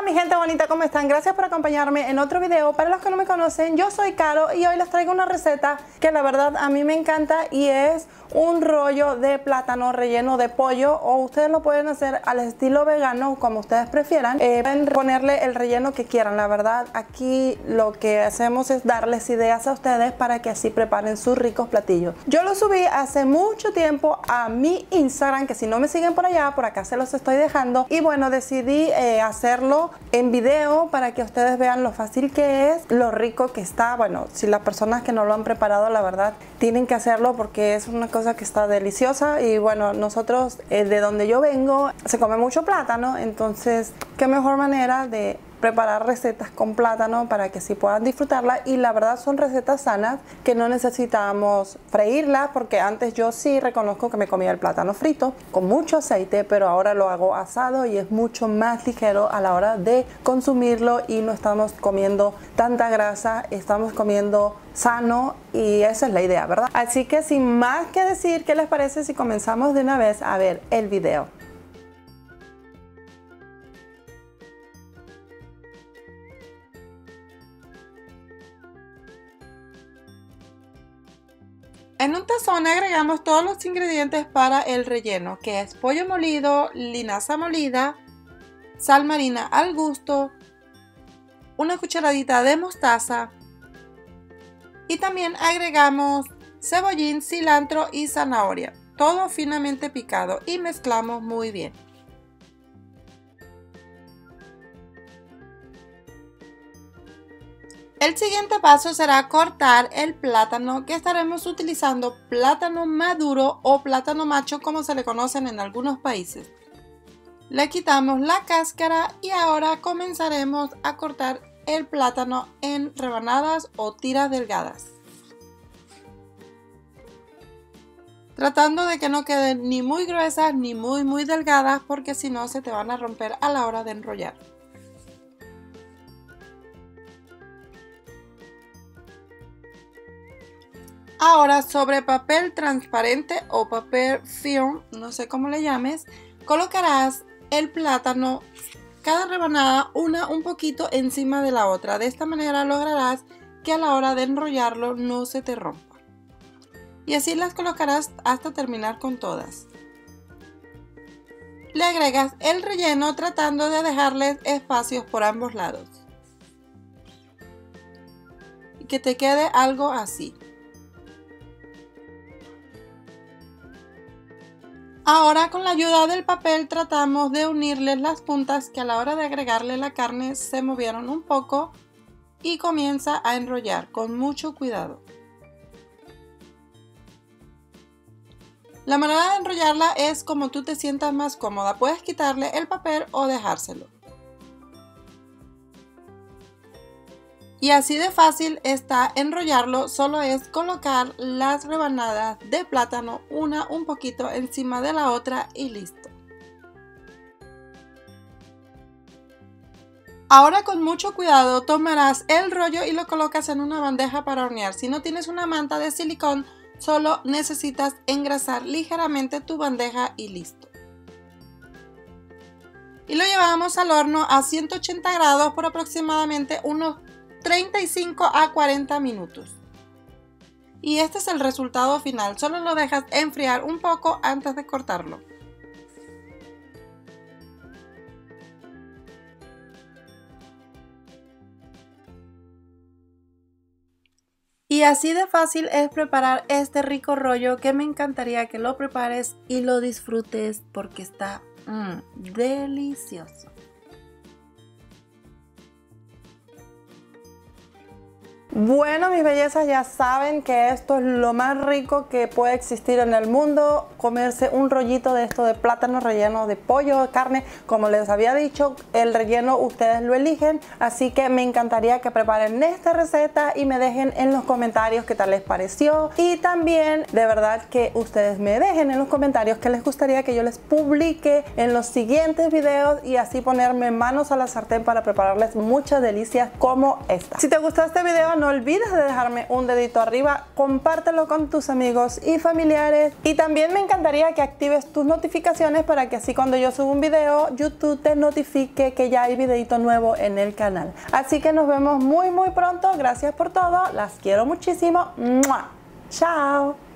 mi gente bonita, ¿cómo están? Gracias por acompañarme en otro video. Para los que no me conocen, yo soy Caro y hoy les traigo una receta que la verdad a mí me encanta y es un rollo de plátano relleno de pollo, o ustedes lo pueden hacer al estilo vegano como ustedes prefieran. Pueden ponerle el relleno que quieran. La verdad aquí lo que hacemos es darles ideas a ustedes para que así preparen sus ricos platillos. Yo lo subí hace mucho tiempo a mi Instagram, que si no me siguen por allá, por acá se los estoy dejando, y bueno, decidí hacerlo en video para que ustedes vean lo fácil que es, lo rico que está. Bueno, si las personas que no lo han preparado, la verdad tienen que hacerlo porque es una cosa que está deliciosa. Y bueno, nosotros de donde yo vengo se come mucho plátano, entonces qué mejor manera de preparar recetas con plátano para que así puedan disfrutarla. Y la verdad son recetas sanas que no necesitamos freírlas, porque antes yo sí reconozco que me comía el plátano frito con mucho aceite, pero ahora lo hago asado y es mucho más ligero a la hora de consumirlo y no estamos comiendo tanta grasa, estamos comiendo sano y esa es la idea, ¿verdad? Así que sin más que decir, ¿qué les parece si comenzamos de una vez a ver el video? En un tazón agregamos todos los ingredientes para el relleno, que es pollo molido, linaza molida, sal marina al gusto, una cucharadita de mostaza y también agregamos cebollín, cilantro y zanahoria, todo finamente picado, y mezclamos muy bien. El siguiente paso será cortar el plátano, que estaremos utilizando plátano maduro o plátano macho como se le conocen en algunos países. Le quitamos la cáscara y ahora comenzaremos a cortar el plátano en rebanadas o tiras delgadas, tratando de que no queden ni muy gruesas ni muy delgadas, porque si no se te van a romper a la hora de enrollar. Ahora, sobre papel transparente o papel film, no sé cómo le llames, colocarás el plátano, cada rebanada un poquito encima de la otra. De esta manera lograrás que a la hora de enrollarlo no se te rompa. Y así las colocarás hasta terminar con todas. Le agregas el relleno tratando de dejarles espacios por ambos lados. Y que te quede algo así. Ahora, con la ayuda del papel tratamos de unirles las puntas que a la hora de agregarle la carne se movieron un poco, y comienza a enrollar con mucho cuidado. La manera de enrollarla es como tú te sientas más cómoda. Puedes quitarle el papel o dejárselo. Y así de fácil está enrollarlo, solo es colocar las rebanadas de plátano una un poquito encima de la otra y listo. Ahora con mucho cuidado tomarás el rollo y lo colocas en una bandeja para hornear. Si no tienes una manta de silicón, solo necesitas engrasar ligeramente tu bandeja y listo. Y lo llevamos al horno a 180 grados por aproximadamente unos 35 a 40 minutos. Y este es el resultado final. Solo lo dejas enfriar un poco antes de cortarlo. Y así de fácil es preparar este rico rollo, que me encantaría que lo prepares y lo disfrutes porque está delicioso. Bueno, mis bellezas, ya saben que esto es lo más rico que puede existir en el mundo, comerse un rollito de esto de plátano relleno de pollo, de carne. Como les había dicho, el relleno ustedes lo eligen, así que me encantaría que preparen esta receta y me dejen en los comentarios qué tal les pareció, y también de verdad que ustedes me dejen en los comentarios qué les gustaría que yo les publique en los siguientes videos, y así ponerme manos a la sartén para prepararles muchas delicias como esta. Si te gustó este video, no olvides de dejarme un dedito arriba, compártelo con tus amigos y familiares. Y también me encantaría que actives tus notificaciones para que así cuando yo suba un video, YouTube te notifique que ya hay videito nuevo en el canal. Así que nos vemos muy pronto. Gracias por todo. Las quiero muchísimo. ¡Mua! ¡Chao!